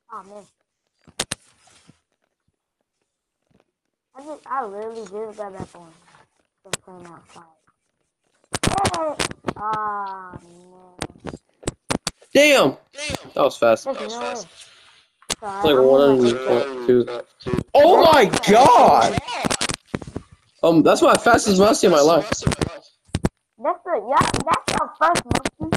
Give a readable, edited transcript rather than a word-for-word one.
Oh man. I literally just got back on. From playing outside. Hey! Ah man. Damn! That was fast. There's no way. It's like 102. Oh my god! That's my fastest musty in my life. That's the first musty.